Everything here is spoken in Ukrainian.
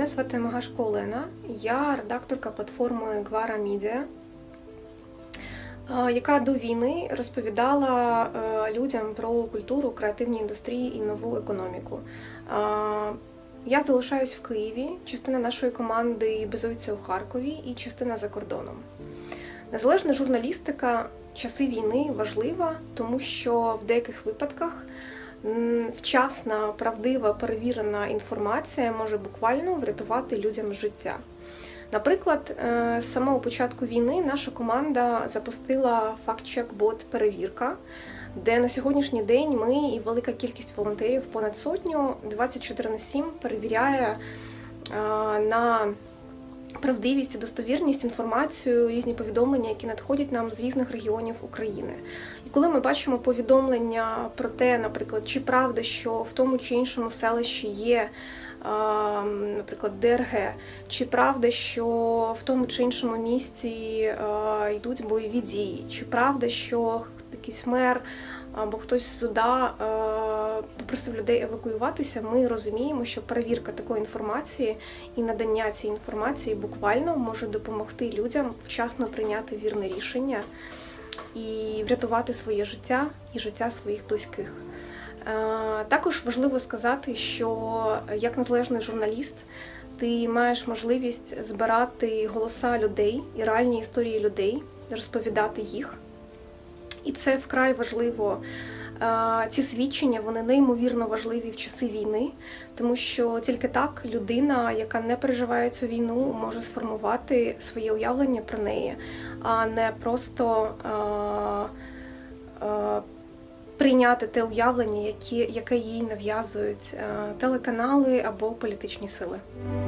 Мене звати Магашко Олена, я редакторка платформи Гвара Media, яка до війни розповідала людям про культуру, креативні індустрії і нову економіку. Я залишаюсь в Києві, частина нашої команди базується у Харкові і частина за кордоном. Незалежна журналістика в часи війни важлива, тому що в деяких випадках вчасна, правдива, перевірена інформація може буквально врятувати людям життя. Наприклад, з самого початку війни наша команда запустила факт-чек-бот «Перевірка», де на сьогоднішній день ми і велика кількість волонтерів, понад сотню, 24/7 перевіряє на правдивість і достовірність інформацію, різні повідомлення, які надходять нам з різних регіонів України. І коли ми бачимо повідомлення про те, наприклад, чи правда, що в тому чи іншому селищі є, наприклад, ДРГ, чи правда, що в тому чи іншому місті йдуть бойові дії, чи правда, що якийсь мер або хтось з суда попросив людей евакуюватися, ми розуміємо, що перевірка такої інформації і надання цієї інформації буквально може допомогти людям вчасно прийняти вірне рішення і врятувати своє життя і життя своїх близьких. Також важливо сказати, що як незалежний журналіст ти маєш можливість збирати голоса людей і реальні історії людей, розповідати їх. І це вкрай важливо. Ці свідчення, вони неймовірно важливі в часи війни, тому що тільки так людина, яка не переживає цю війну, може сформувати своє уявлення про неї, а не просто прийняти те уявлення, яке їй нав'язують телеканали або політичні сили.